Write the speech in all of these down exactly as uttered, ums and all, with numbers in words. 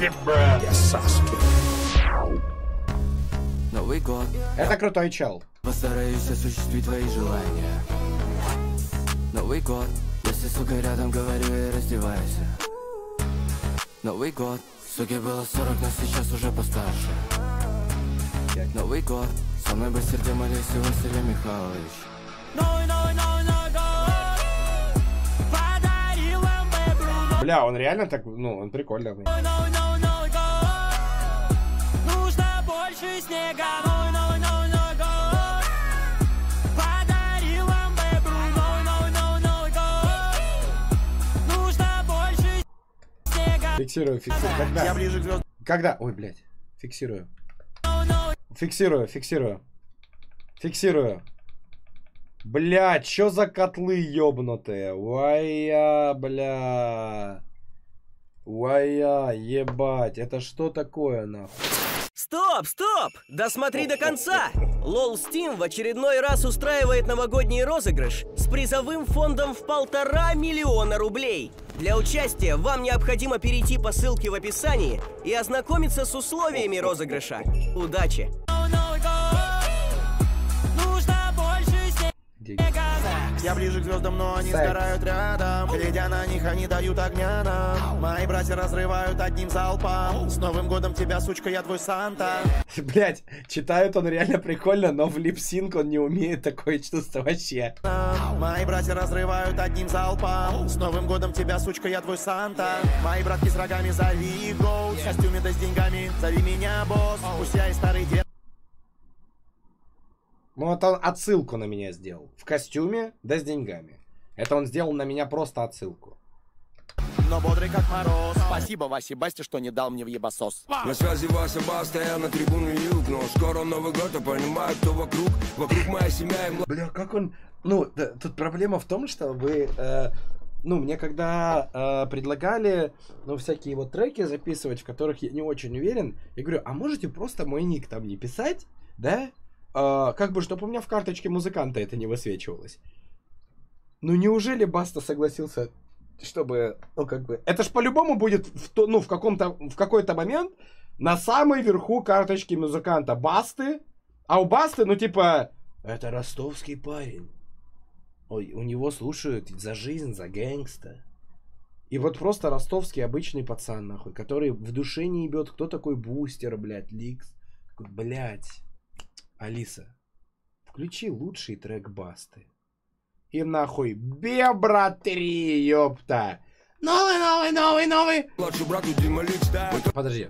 Я Саски. Новый год. Это крутой чел. Постараюсь осуществить твои желания. Новый год. Если, сука, рядом, говорю и раздевайся. Новый год. Суке было сорок, но сейчас уже постарше. Новый год. Со мной бы сердце молился Василий Михайлович. Новый, новый, новый, новый год. Подарил вам Бебру. Бля, он реально так, ну, он прикольный. Новый, новый, новый, новый год. Нужно больше снега. Новый, новый, новый, новый год. Подарил вам Бебру. Новый, новый, новый, новый год. Нужно больше снега. Фиксирую, фиксирую. Когда? Я ближе к звездам. Когда? Ой, блядь. Фиксирую. Фиксирую, фиксирую. Фиксирую. Бля, чё за котлы ёбнутые? Уая, бля. Уая, ебать. Это что такое, нахуй? Стоп, стоп! Досмотри до конца! лол Steam в очередной раз устраивает новогодний розыгрыш с призовым фондом в полтора миллиона рублей. Для участия вам необходимо перейти по ссылке в описании и ознакомиться с условиями розыгрыша. Удачи! Я ближе к звездам, но они Секс. сгорают рядом. Глядя на них, они дают огня нам. Мои братья разрывают одним залпом. С Новым годом тебя, сучка, я твой Санта. Блять, читает он реально прикольно, но в липсинг он не умеет такое чувство вообще. Мои братья разрывают одним залпом. С Новым годом тебя, сучка, я твой Санта. Мои братки с рогами, зови их гоу. В костюме да с деньгами, зови меня босс. Пусть я и старый дед. Ну, вот он отсылку на меня сделал. В костюме, да с деньгами. Это он сделал на меня просто отсылку. Но бодрый как мороз. Спасибо, Васе Басте, что не дал мне в ебасос. На связи Вася Баста, я на трибуне юг. Но скоро Новый год, я понимаю, кто вокруг. Вокруг моя семья и мла... Бля, как он... Ну, да, тут проблема в том, что вы... Э, ну, мне когда э, предлагали, ну, всякие вот треки записывать, в которых я не очень уверен, я говорю, а можете просто мой ник там не писать, да? Uh, как бы, чтобы у меня в карточке музыканта это не высвечивалось. Ну, неужели Баста согласился, чтобы, ну, как бы... Это ж по-любому будет, в то, ну, в каком-то, в какой-то момент на самой верху карточки музыканта Басты, а у Басты, ну, типа, это ростовский парень. Ой, у него слушают за жизнь, за гэнгста. И вот просто ростовский обычный пацан, нахуй, который в душе не ебет, кто такой Бустер, блядь, Ликс. Такой, блядь. Алиса, включи лучший трек Басты. И нахуй Бебра три, ёпта. Новый, новый, новый, новый. Младший брат у Дима Ликс. Подожди.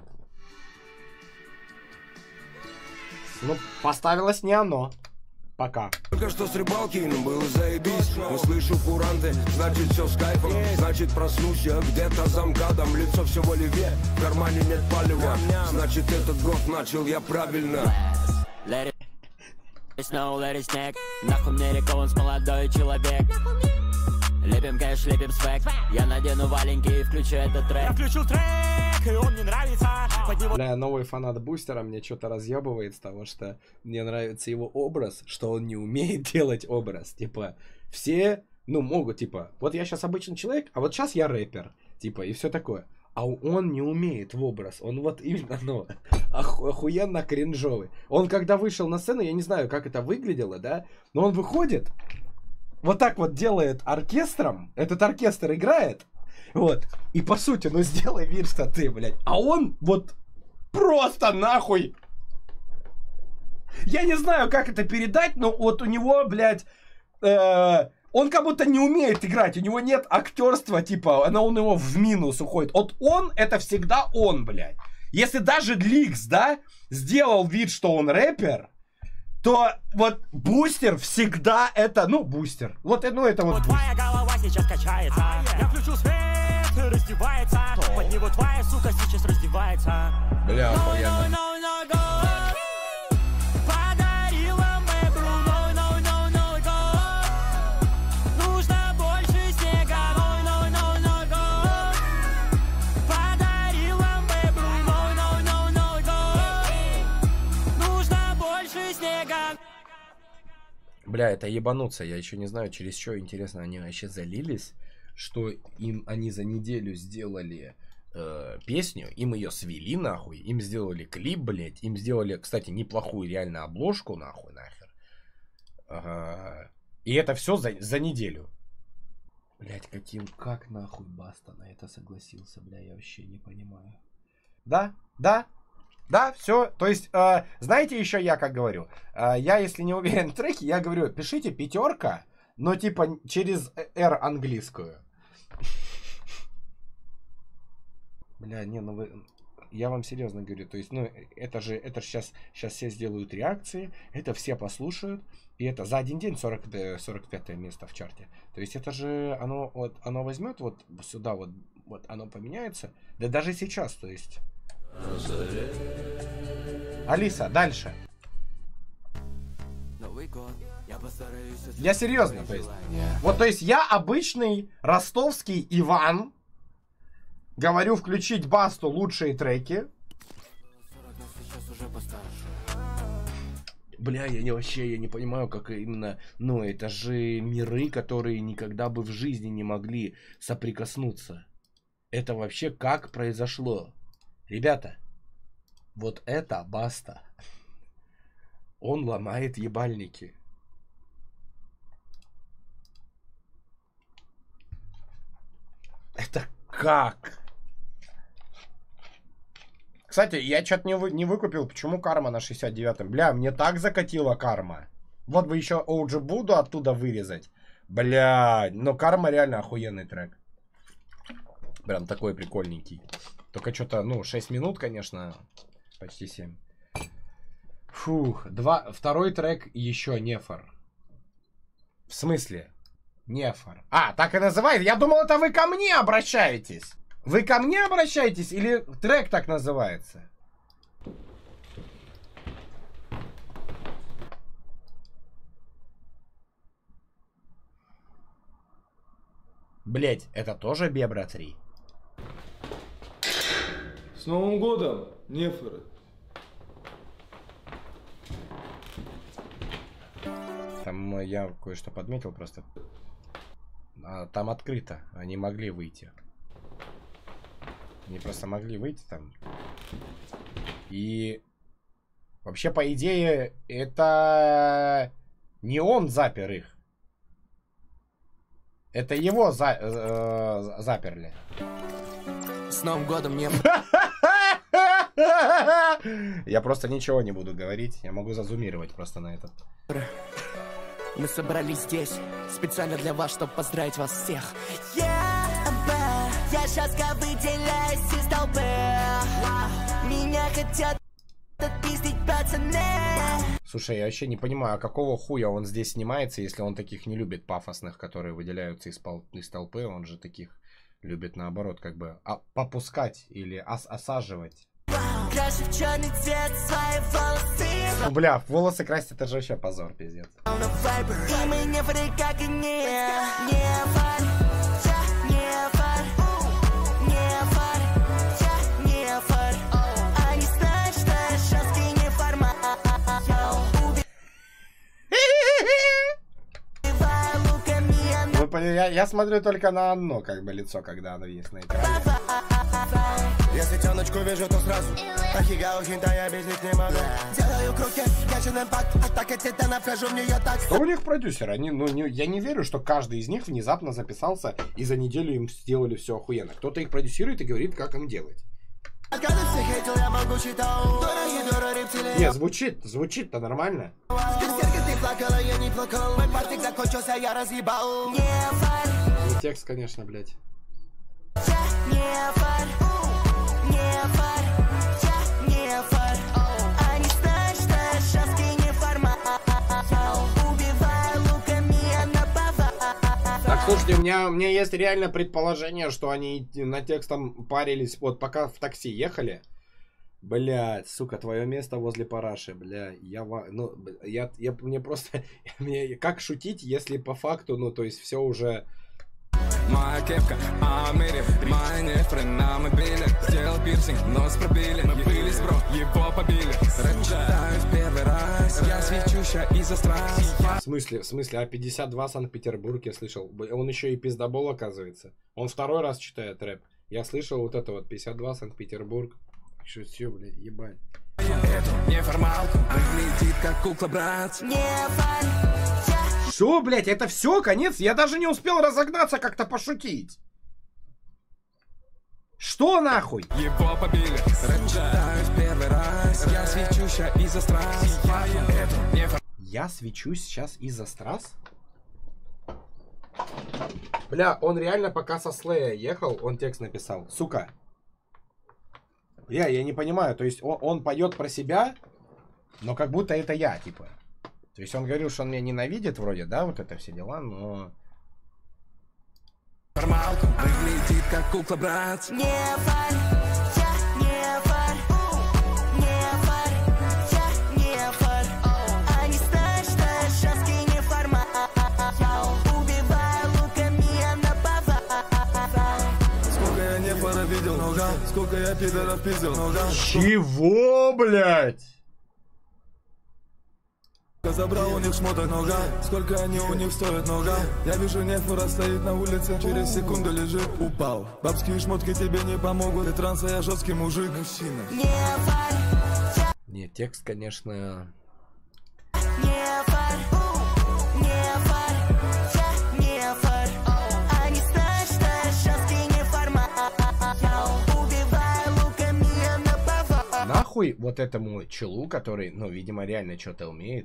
Ну, поставилось не оно. Пока. Только что с рыбалки, ну было заебись. Услышу куранты, значит все с кайфом. Значит проснусь я где-то за МКАДом. Лицо все в оливье, в кармане нет палева. Значит этот год начал я правильно. Let it snow, let it snake. Нахуй мне рекомендс, молодой человек. Лепим кэш, лепим свек. Я надену валенки и включу этот трек. Я включил трек, и он мне нравится. Поднего... Бля, новый фанат Бустера мне что-то разъебывает с того, что мне нравится его образ, что он не умеет делать образ. Типа, все, ну, могут, типа, вот я сейчас обычный человек, а вот сейчас я рэпер. Типа, и все такое. А он не умеет в образ. Он вот именно, ну, оху охуенно кринжовый. Он когда вышел на сцену, я не знаю, как это выглядело, да, но он выходит, вот так вот делает оркестром, этот оркестр играет, вот, и по сути, ну сделай вид, что ты, блядь, а он вот просто нахуй. Я не знаю, как это передать, но вот у него, блядь, э он как будто не умеет играть, у него нет актерства, типа, она у него в минус уходит. Вот он, это всегда он, блядь. Если даже Ликс, да, сделал вид, что он рэпер, то вот Бустер всегда это, ну, Бустер. Вот, ну, это вот Твоя голова сейчас качается. Я включу свет, раздевается. Под него твоя сука сейчас раздевается. Бля, охуенно. Бля, это ебануться. Я еще не знаю, через что, интересно, они вообще залились, что им они за неделю сделали э, песню, им ее свели, нахуй, им сделали клип, блядь, им сделали, кстати, неплохую реально обложку, нахуй, нахер. Ага. И это все за, за неделю. Блядь, каким, как нахуй Баста на это согласился, бля, я вообще не понимаю. Да, да, да, все. То есть, э, знаете, еще я как говорю, э, я если не уверен в треке, я говорю, пишите пятерка, но типа через R английскую. Бля, не, ну вы... Я вам серьезно говорю, то есть, ну, это же, это же сейчас, сейчас все сделают реакции, это все послушают, и это за один день сорок, сорок пятое место в чарте. То есть, это же, оно, вот, оно возьмет вот сюда, вот, вот, оно поменяется, да даже сейчас, то есть. Алиса, дальше. Я серьезно, то есть, вот, то есть, я обычный ростовский Иван, говорю включить Басту лучшие треки. Бля, я не, вообще я не понимаю, как именно... Ну, это же миры, которые никогда бы в жизни не могли соприкоснуться. Это вообще как произошло? Ребята, вот это Баста. Он ломает ебальники. Это как? Кстати, я что-то не, вы, не выкупил, почему карма на шестьдесят девятом. Бля, мне так закатила карма. Вот бы еще Оуджи Буду оттуда вырезать. Бля, но карма реально охуенный трек. Прям такой прикольненький. Только что-то, ну, шесть минут, конечно. Почти семь. Фух, два, второй трек еще Нефор. В смысле? Нефор. А, так и называется? Я думал, это вы ко мне обращаетесь. Вы ко мне обращаетесь или трек так называется? Блять, это тоже Бебра три? С Новым годом, Нефоры. Там я кое-что подметил просто. А, там открыто, они могли выйти. Они просто могли выйти там. И вообще, по идее, это не он запер их. Это его за э, заперли. С Новым годом не... Я просто ничего не буду говорить. Я могу зазумировать просто на этот. Мы собрались здесь специально для вас, чтобы поздравить вас всех. Я шатко выделяюсь из толпы. Меня хотят отпиздить пацаны. Слушай, я вообще не понимаю, а какого хуя он здесь снимается, если он таких не любит пафосных, которые выделяются из, пол... из толпы. Он же таких любит наоборот, как бы а, попускать или ос осаживать. Крашу в черный цвет свои волосы. Ну, бля, волосы красить, это же вообще позор, пиздец. И мы не фры, как и не, не фар. Я, я смотрю только на одно, как бы, лицо, когда оно есть на экране. Если тёночку вижу, то сразу Ахигао, хинта, я без них не могу. Делаю круги, качан импакт. Атака титана, вхожу в неё так. Кто у них продюсер? Они, ну, не, я не верю, что каждый из них внезапно записался и за неделю им сделали все охуенно. Кто-то их продюсирует и говорит, как им делать. Не, звучит, звучит-то нормально. Не текст, конечно, блядь. Так, слушайте, у меня, у меня есть реально предположение, что они над текстом парились, вот пока в такси ехали. Блядь, сука, твое место возле параши, бля, я, ну, я, я, мне просто, мне, как шутить, если по факту, ну, то есть все уже... Моя кепка, Амери, моя нефры на мобиле. Сделал пирсинг, нос пробили. Мы были бро, его побили. Рэп читаю в первый раз. Я свечущая из-за страсти. В смысле, в смысле, а пятьдесят два Санкт-Петербург, я слышал. Он еще и пиздобол, оказывается. Он второй раз читает рэп. Я слышал вот это вот пятьдесят два Санкт-Петербург. Что все, блядь, ебать. Эту неформалку выглядит как кукла, брат. Что, блядь, это все, конец? Я даже не успел разогнаться как-то пошутить. Что нахуй? Его побили, рычаю в первый раз. Я свечусь из-за страз. Эту неформалку. Я свечусь сейчас из-за страз? Бля, он реально пока со Слея ехал, он текст написал. Сука. Бля, я не понимаю, то есть он, он поет про себя, но как будто это я, типа. То есть он говорил, что он меня ненавидит вроде, да, вот это все дела, но... Формалку выглядит как кукла, брат. Не фарь, я не фарь, не фарь, я не фарь. А не знаешь, что шански не формат. Убиваю луками, я нападаю. Сколько я не пара видел, нога. Сколько я пидоров пиздил, нога. Чего, блядь? Забрал у них шмоток, нога. Сколько они у них стоят, нога. Я вижу, нефора стоит на улице, через секунду лежит, упал. Бабские шмотки тебе не помогут, ты транса, я жесткий мужик. Мужчина. Не фарь, Не, текст, конечно... не фарь, не фарь, я не фарь. А не знаешь, что шански не формат. Убиваю луками, я нападаю. Нахуй вот этому челу, который, ну, видимо, реально что-то умеет.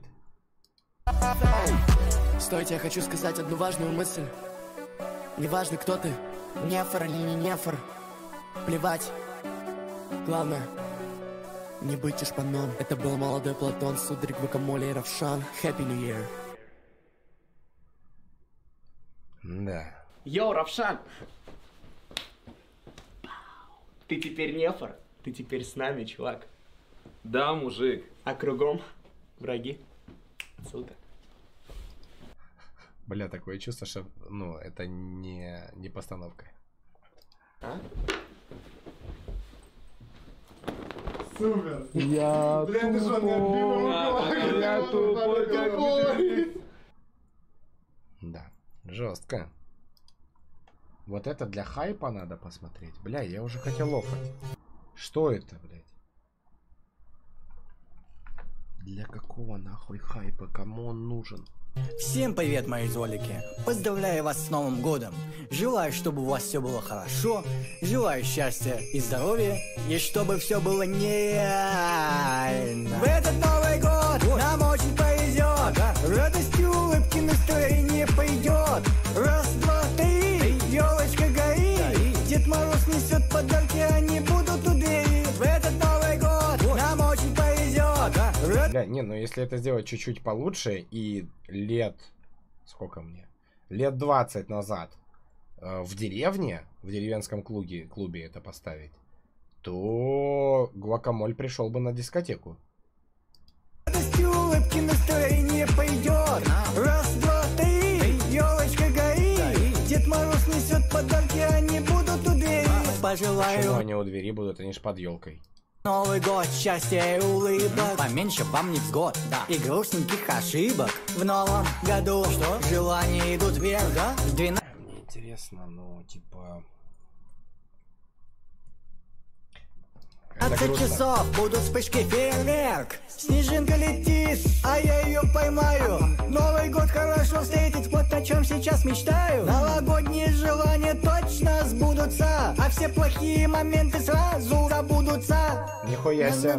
Стойте, я хочу сказать одну важную мысль. Неважно, кто ты, нефор или не нефор, плевать. Главное, не быть шпаном. Это был молодой Платон, сударь Гвакамоле и Равшан. Happy New Year. Да. Йоу, Равшан! Ты теперь нефор? Ты теперь с нами, чувак. Да, мужик. А кругом враги. Сука. Бля, такое чувство, что, ну, это не, не постановка. А? Супер. Я Бля, ты что, не Я тупой, как Да, жестко. Вот это для хайпа надо посмотреть. Бля, я уже хотел лопать. Что это, блядь? Для какого нахуй хайпа? Кому он нужен? Всем привет, мои золики! Поздравляю вас с Новым годом! Желаю, чтобы у вас все было хорошо, желаю счастья и здоровья, и чтобы все было нереально. В этот Новый год нам очень повезет, радость и улыбки, настроение пойдет. Раз, два, три, елочка горит, Дед Мороз несет подарки, они будут у двери. В этот Новый год нам очень повезет. Бля, не, ну если это сделать чуть-чуть получше и лет... Сколько мне? Лет двадцать назад э, в деревне, в деревенском клубе, клубе это поставить, то Гвакамоль пришел бы на дискотеку. Радость и улыбки, настроение пойдет. Раз, два, три, елочка горит, Дед Мороз несет подарки, они будут у двери. Пожелаю... Почему они у двери будут, они ж под елкой. Новый год, счастья и улыбок, поменьше вам невзгод, да, и грустненьких ошибок. В новом году что? Желания идут вверх, да? двенадцать... Мне интересно, ну, типа... двадцать часов будут вспышки фейерверк. Снежинка летит, а я ее поймаю. Новый год хорошо встретить, вот о чем сейчас мечтаю. Новогодние желания точно сбудутся, а все плохие моменты сразу забудутся. Нихуя себе.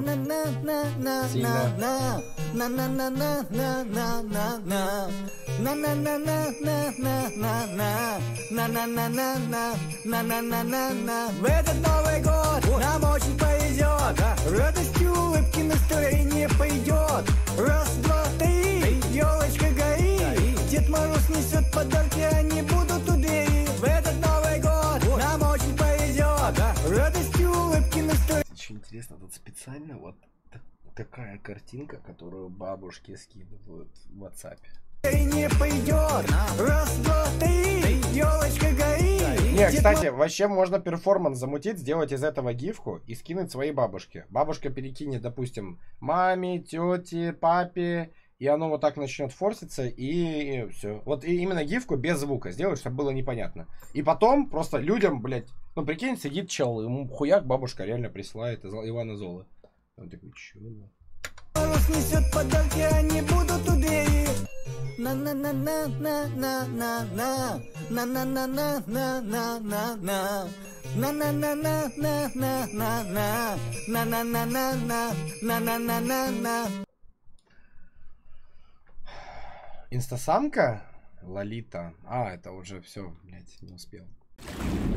В этот Новый год нам очень повезет, радость и улыбки, настроение пойдет. Раз, два, три, елочка горит, Дед Мороз несет подарки, они будут у двери. В этот Новый год нам очень повезет, радость и улыбки, настроение. Очень интересно, тут специально вот такая картинка, которую бабушки скидывают в WhatsApp. Не пойдет. Раз, два, три, елочка горит. Не, кстати, вообще можно перформанс замутить, сделать из этого гифку и скинуть своей бабушке. Бабушка перекинет, допустим, маме, тете, папе, и оно вот так начнет форситься, и все. Вот и именно гифку без звука сделать, чтобы было непонятно. И потом просто людям, блядь, Ну, прикинь, сидит чел, ему хуяк бабушка реально присылает из Ивана Золы. Он такой, чё? Мороз несет подарки, они будут у двери. На-на-на-на-на-на-на-на. На-на-на-на-на-на-на-на. На-на-на-на-на-на-на. На-на-на-на-на-на-на-на-на. Инстасамка? Лолита. А, это уже все, блядь, не успел.